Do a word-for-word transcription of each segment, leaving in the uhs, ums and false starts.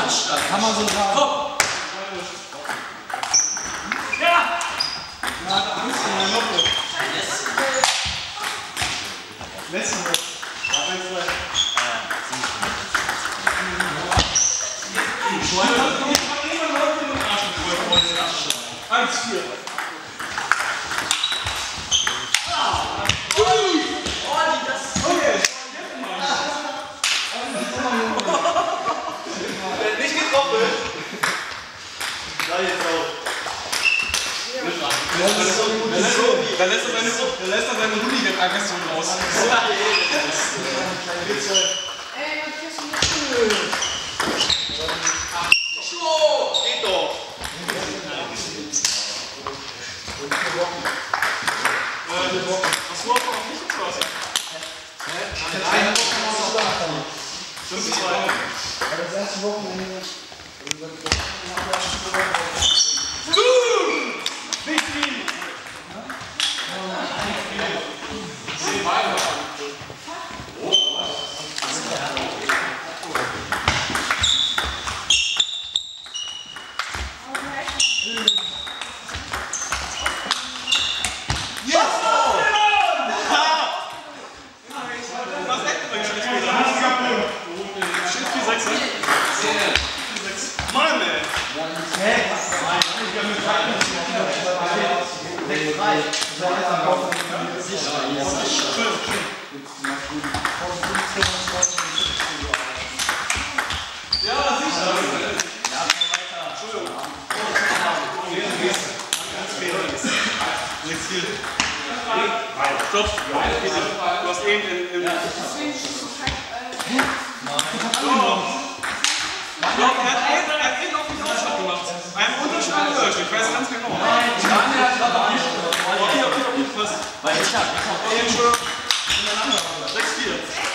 Kann man so sagen. Komm! Ja! Na, hat Angst vor der Noppe. Letzte Mal. eins, zwei. eins, vier. Nicht getroffen. Da jetzt auch. Dann lässt er seine, dann lässt er seine Hooligan-Aggression raus. Ey, was ist denn hier? Schlo! Geht doch! Was war noch nicht geschossen? Eine Woche noch starten. fünf zwei. Das erste Wochenende. Nicht viel! Zehn weiter. Stopp! Du hast eben in... in ja. Stopp, er hat eben, er hat eben auf den Aufschlag gemacht. Ein Unterschlag löscht, ich weiß ganz genau. Nein, Daniel hat gerade nicht. Okay, okay, okay, was? Weil ich hab, ich hab eben schon ineinander. sechs vier.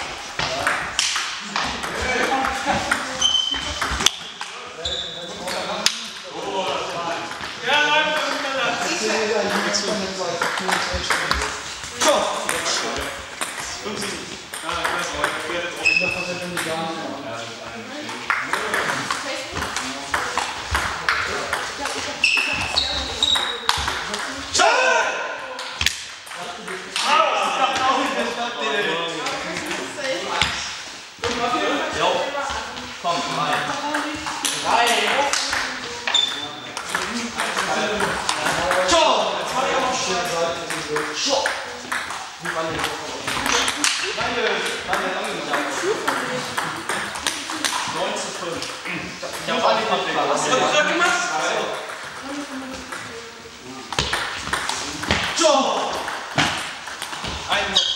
Ja, nein, das ist miteinander. fünf sieben. Ja, ich weiß auch. Ich werde jetzt auch nicht. Komm, drei. Drei. Ciao! Ciao! neun zu fünf. Ich hab alle gemacht. Hast du das gerade gemacht? Ciao! Ein noch.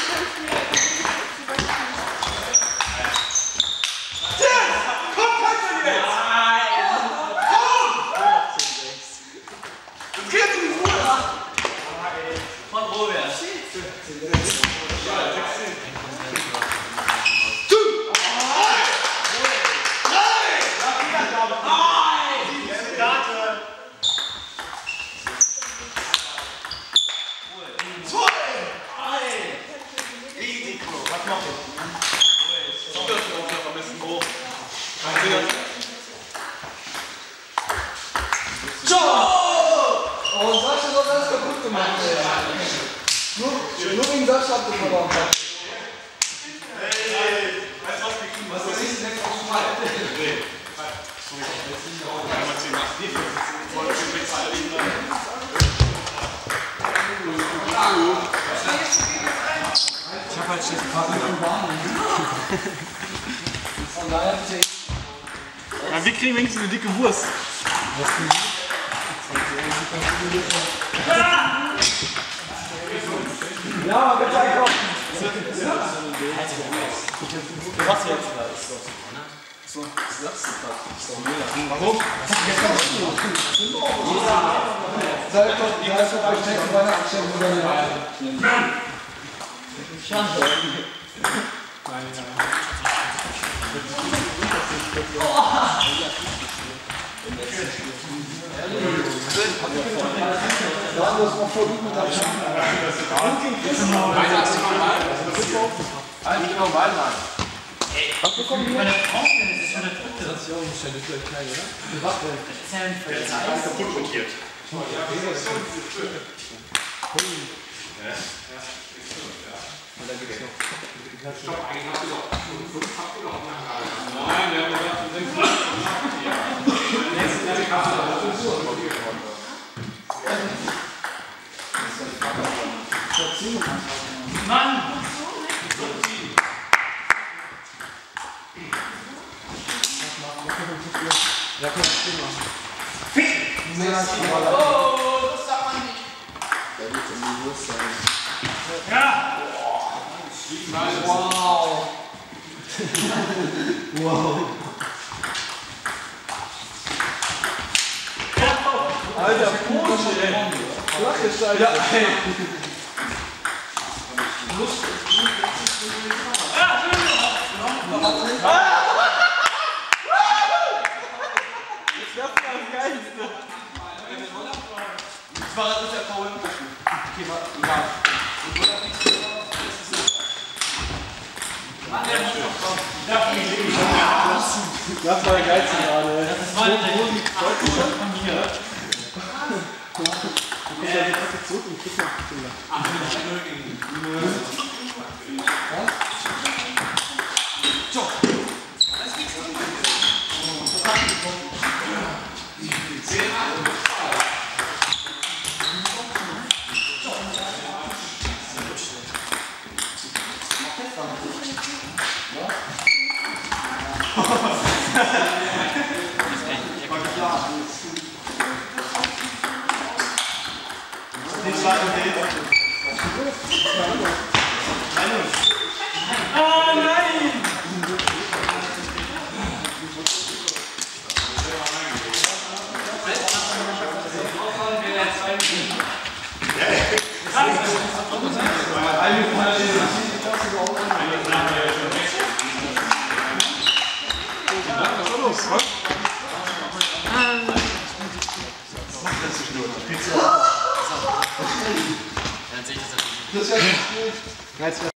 Oh, Sascha hat alles kaputt gemacht. Nur, nur wegen Sascha habt ihr verloren. Hey, weißt du was, wir kriegen was? Was ist denn jetzt auf dem Fall? Nee. Sorry, jetzt sind wir auch einmal zehn nach vier. Ich hab halt schlechte Karten. Von daher bitte. Ja, wir kriegen wenigstens eine dicke Wurst. Ja, bitte einkaufen. Was jetzt? So, das sagst du gerade. Warum? Seid doch, ja, ist doch euch denken, meine Abstellung oder nicht. Schande. Ja, du hast mal voll gut mit deinem Schaden. Weihnachten noch mal. Ich will noch Ball rein. Was bekommen wir? Meine Frau, das ist schon der dritte. Das ist ja auch nicht schön, das ist klein, oder? Eine Waffe. Das ist ja ein Der ist ganz kaputt montiert. Ja, und da gibt's noch. Stopp, eigentlich hast du doch fünf habt ihr doch nachher. Nein, wir haben gesagt, wir sind fünf. Nächste hast du doch fünf Uhr. Mann! Ja, kann ich stehen machen. Oh, das sagt man nicht. Da wird es irgendwie los sein. Ja! Wow! Wow! Alter, Porsche, ey! Flache Scheiße! Ja, ey! Das wäre das Geilste! Das war das der Paul. Okay, warte. Ja. Das war der geilste gerade. Das war der von mir. Du musst ja die Kacke zurück und kriegst noch Kinder. Ach, Jürgen. So. Da ist nichts drin. zehn, acht. Ah, nein! Das ist ja nicht gut.